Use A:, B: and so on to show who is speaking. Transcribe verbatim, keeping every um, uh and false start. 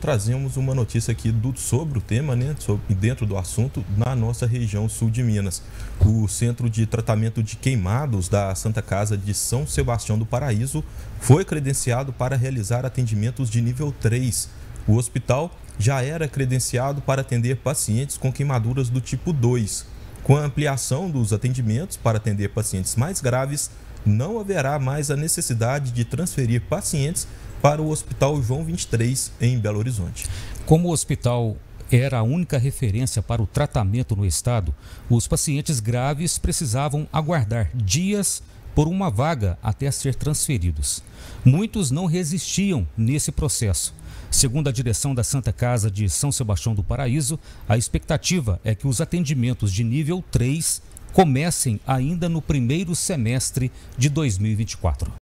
A: trazemos uma notícia aqui do, sobre o tema, né, sobre, dentro do assunto, na nossa região sul de Minas. O Centro de Tratamento de Queimados da Santa Casa de São Sebastião do Paraíso foi credenciado para realizar atendimentos de nível três. O hospital já era credenciado para atender pacientes com queimaduras do tipo dois. Com a ampliação dos atendimentos para atender pacientes mais graves, não haverá mais a necessidade de transferir pacientes para o Hospital João vinte e três, em Belo Horizonte.
B: Como o hospital era a única referência para o tratamento no estado, os pacientes graves precisavam aguardar dias por uma vaga até ser transferidos. Muitos não resistiam nesse processo. Segundo a direção da Santa Casa de São Sebastião do Paraíso, a expectativa é que os atendimentos de nível três comecem ainda no primeiro semestre de dois mil e vinte e quatro.